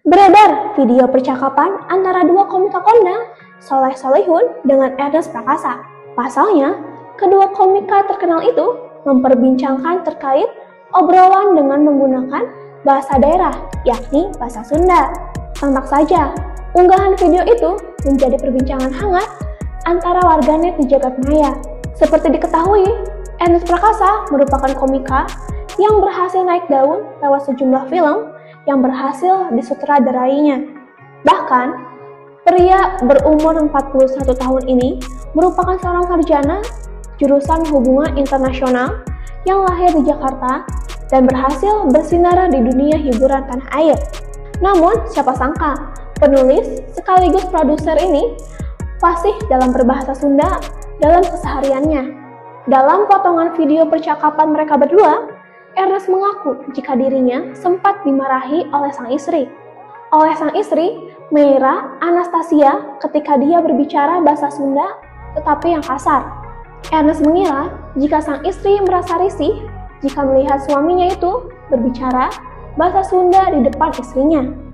Beredar video percakapan antara dua komika kondang, Soleh Solihun dengan Ernest Prakasa. Pasalnya, kedua komika terkenal itu memperbincangkan terkait obrolan dengan menggunakan bahasa daerah, yakni bahasa Sunda. Sontak saja, unggahan video itu menjadi perbincangan hangat antara warganet di jagat maya. Seperti diketahui, Ernest Prakasa merupakan komika yang berhasil naik daun lewat sejumlah film yang berhasil disutradarainya. Bahkan, pria berumur 41 tahun ini merupakan seorang sarjana jurusan hubungan internasional yang lahir di Jakarta dan berhasil bersinar di dunia hiburan tanah air. Namun, siapa sangka, penulis sekaligus produser ini fasih dalam berbahasa Sunda dalam kesehariannya. Dalam potongan video percakapan mereka berdua, Ernest mengaku jika dirinya sempat dimarahi oleh sang istri. Meira Anastasia, ketika dia berbicara bahasa Sunda tetapi yang kasar. Ernest mengira jika sang istri merasa risih jika melihat suaminya itu berbicara bahasa Sunda di depan istrinya.